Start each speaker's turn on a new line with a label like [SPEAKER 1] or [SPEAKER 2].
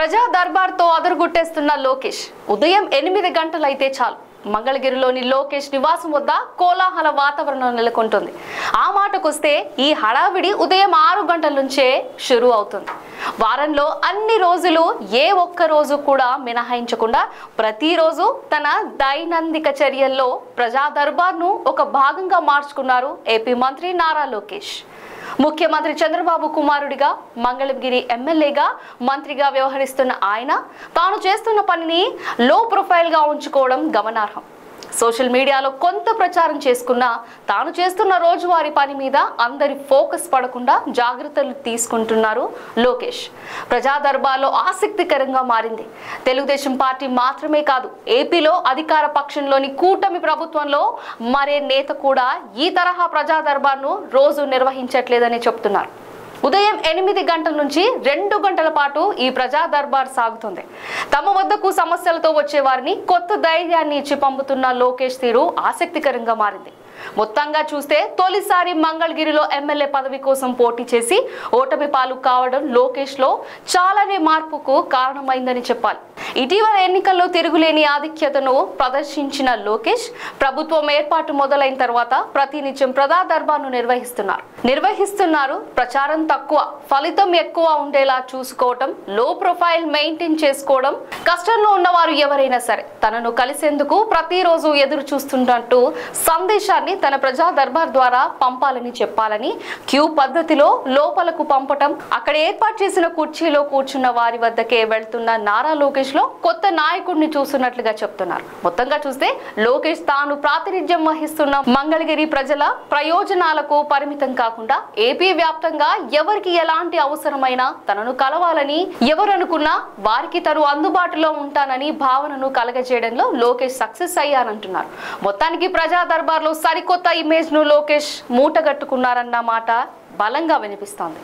[SPEAKER 1] ప్రజా దర్బార్తో అదరగొట్టేస్తున్న లోకేష్ ఉదయం 8 గంటలైతే చాలు మంగళగిరిలోని లోకేష్ నివాసం వద్ద కోలాహల వాతావరణం నెలకొంటుంది. ఆ మాటకొస్తే ఈ హడావిడి ఉదయం 6 గంటల నుంచే షురూ అవుతుంది. వారంలో అన్ని రోజులు ఏ ఒక్క రోజు కూడా మినహాయించకుండా ప్రతిరోజు తన దైనందిక చర్యల్లో ప్రజా దర్బార్ను ఒక భాగంగా మార్చుకున్నారు ఏపీ మంత్రి నారా లోకేష్. ముఖ్యమంత్రి చంద్రబాబు కుమారుడిగా మంగళగిరి ఎమ్మెల్యేగా మంత్రిగా వ్యవహరిస్తున్న ఆయన తాను చేస్తున్న పనిని లో ప్రొఫైల్ గా ఉంచుకోవడం గమనార్హం. సోషల్ మీడియాలో కొంత ప్రచారం చేసుకున్నా తాను చేస్తున్న రోజువారీ పని మీద అందరి ఫోకస్ పడకుండా జాగ్రత్తలు తీసుకుంటున్నారు లోకేష్. ప్రజా దర్బార్లో ఆసక్తికరంగా మారింది. తెలుగుదేశం పార్టీ మాత్రమే కాదు, ఏపీలో అధికార పక్షంలోని కూటమి ప్రభుత్వంలో మరే నేత కూడా ఈ తరహా ప్రజా దర్బార్ను రోజు నిర్వహించట్లేదని చెప్తున్నారు. ఉదయం 8 గంటల నుంచి 2 గంటల పాటు ఈ ప్రజా దర్బార్ సాగుతుంది. తమ వద్దకు సమస్యలతో వచ్చే వారిని కొత్త ధైర్యాన్ని ఇచ్చి పంపుతున్న లోకేష్ తీరు ఆసక్తికరంగా మారింది. మొత్తంగా చూస్తే తొలిసారి మంగళగిరిలో ఎమ్మెల్యే పదవి కోసం పోటీ చేసి ఓటమి పాలు కావడం లోకేష్ లో చాలానే మార్పుకు కారణమైందని చెప్పాలి. ఇటీవల ఎన్నికల్లో తిరుగులేని ఆధిక్యతను ప్రదర్శించిన లోకేష్ ప్రభుత్వం ఏర్పాటు మొదలైన తర్వాత ప్రతినిత్యం ప్రజా దర్బార్ను నిర్వహిస్తున్నారు. ప్రచారం తక్కువ, ఫలితం ఎక్కువ ఉండేలా చూసుకోవటం, లో ప్రొఫైల్ మెయింటైన్ చేసుకోవడం, కష్టంలో ఉన్నవారు ఎవరైనా సరే తనను కలిసేందుకు ప్రతిరోజు ఎదురు చూస్తున్నట్టు సందేశాన్ని తన ప్రజా దర్బార్ ద్వారా పంపాలని చెప్పాలని క్యూ పద్ధతిలో లోపలకు పంపటం, అక్కడ ఏర్పాటు చేసిన కుర్చీలో కూర్చున్న వారి వద్దకే వెళ్తున్న నారా లోకేష్ లో కొత్త నాయకుడిని చూస్తున్నట్లుగా చెప్తున్నారు. మొత్తంగా చూస్తే లోకేష్ తాను ప్రాతినిధ్యం వహిస్తున్న మంగళగిరి ప్రజల ప్రయోజనాలకు పరిమితం కాకుండా ఏపీ వ్యాప్తంగా ఎవరికి ఎలాంటి అవసరమైనా తనను కలవాలని ఎవరనుకున్నా వారికి తను అందుబాటులో ఉంటానని భావనను కలగజేయడంలో లోకేష్ సక్సెస్ అయ్యారంటున్నారు. మొత్తానికి ప్రజా దర్బార్లో సరికొత్త ఇమేజ్ ను లోకేష్ మూటగట్టుకున్నారన్న మాట బలంగా వినిపిస్తోంది.